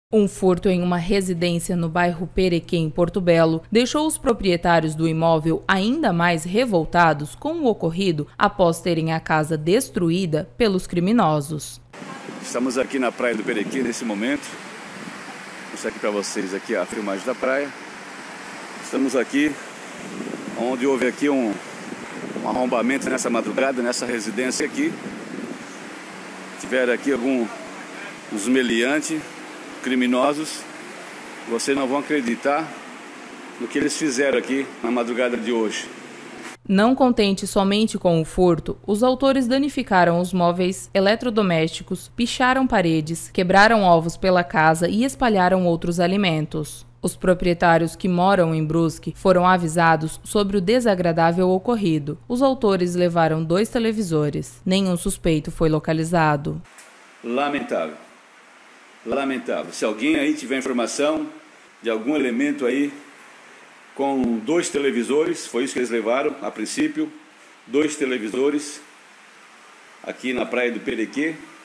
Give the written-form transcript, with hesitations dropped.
Um furto em uma residência no bairro Perequê, em Porto Belo, deixou os proprietários do imóvel ainda mais revoltados com o ocorrido após terem a casa destruída pelos criminosos. Estamos aqui na praia do Perequê nesse momento. Vou mostrar aqui para vocês aqui a filmagem da praia. Estamos aqui onde houve aqui um arrombamento nessa madrugada, nessa residência aqui. Tiveram aqui uns meliantes criminosos. Vocês não vão acreditar no que eles fizeram aqui na madrugada de hoje. Não contente somente com o furto, os autores danificaram os móveis eletrodomésticos, picharam paredes, quebraram ovos pela casa e espalharam outros alimentos. Os proprietários que moram em Brusque foram avisados sobre o desagradável ocorrido. Os autores levaram 2 televisores. Nenhum suspeito foi localizado. Lamentável. Lamentável. Se alguém aí tiver informação de algum elemento aí com 2 televisores, foi isso que eles levaram a princípio, 2 televisores aqui na praia do Perequê.